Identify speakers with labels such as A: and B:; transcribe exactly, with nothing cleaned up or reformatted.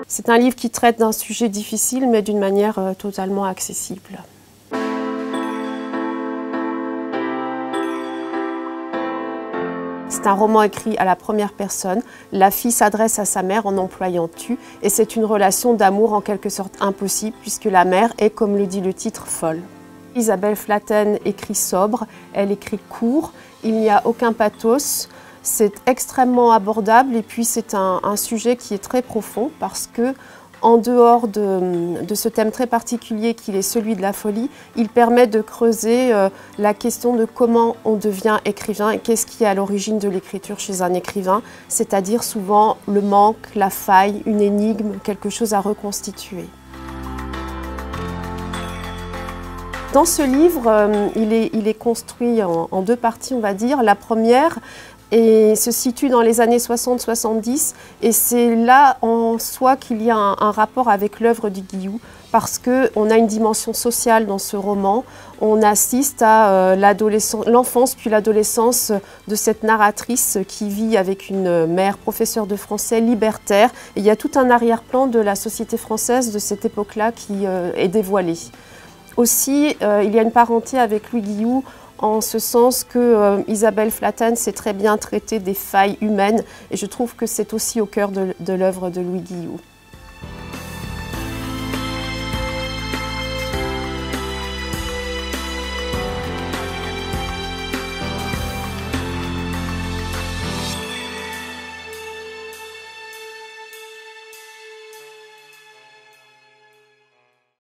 A: C'est un livre qui traite d'un sujet difficile, mais d'une manière euh, totalement accessible. C'est un roman écrit à la première personne. La fille s'adresse à sa mère en employant « tu » et c'est une relation d'amour en quelque sorte impossible puisque la mère est, comme le dit le titre, folle. Isabelle Flaten écrit sobre, elle écrit court, il n'y a aucun pathos, c'est extrêmement abordable et puis c'est un, un sujet qui est très profond parce que en dehors de, de ce thème très particulier qui est celui de la folie, il permet de creuser euh, la question de comment on devient écrivain et qu'est-ce qui est à l'origine de l'écriture chez un écrivain, c'est-à-dire souvent le manque, la faille, une énigme, quelque chose à reconstituer. Dans ce livre, euh, il, est, il est construit en, en deux parties, on va dire. La première et se situe dans les années soixante soixante-dix et c'est là en soi qu'il y a un, un rapport avec l'œuvre du Guillou parce qu'on a une dimension sociale dans ce roman. On assiste à euh, l'enfance puis l'adolescence de cette narratrice qui vit avec une mère professeure de français libertaire. Et il y a tout un arrière-plan de la société française de cette époque-là qui euh, est dévoilé. Aussi, euh, il y a une parenté avec Louis Guillou en ce sens que euh, Isabelle Flaten sait très bien traiter des failles humaines et je trouve que c'est aussi au cœur de, de l'œuvre de Louis Guillou.